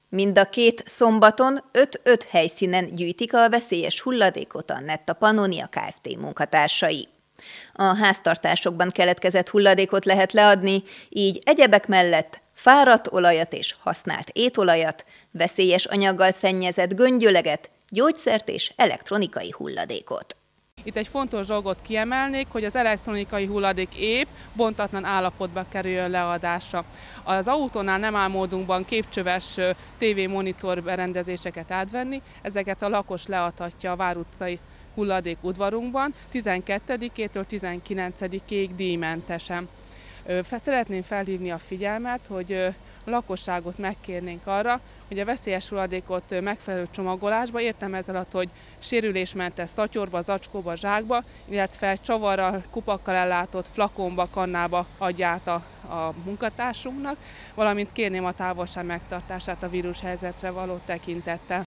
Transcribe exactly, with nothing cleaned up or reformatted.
Mind a két szombaton öt-öt helyszínen gyűjtik a veszélyes hulladékot a Netta Pannonia Kft. Munkatársai. A háztartásokban keletkezett hulladékot lehet leadni, így egyebek mellett fáradt olajat és használt étolajat, veszélyes anyaggal szennyezett göngyöleget, gyógyszert és elektronikai hulladékot. Itt egy fontos dolgot kiemelnék, hogy az elektronikai hulladék épp bontatlan állapotba kerüljön leadásra. Az autónál nem áll módunkban képcsöves tévémonitor berendezéseket átvenni, ezeket a lakos leadhatja a Vár utcai hulladék udvarunkban tizenkettedikétől tizenkilencedikéig díjmentesen. Szeretném felhívni a figyelmet, hogy a lakosságot megkérnénk arra, hogy a veszélyes hulladékot megfelelő csomagolásba, értem ezzel alatt, hogy sérülésmentes szatyorba, zacskóba, zsákba, illetve csavarral, kupakkal ellátott flakonba, kannába adja át a, a munkatársunknak, valamint kérném a távolság megtartását a vírushelyzetre való tekintettel.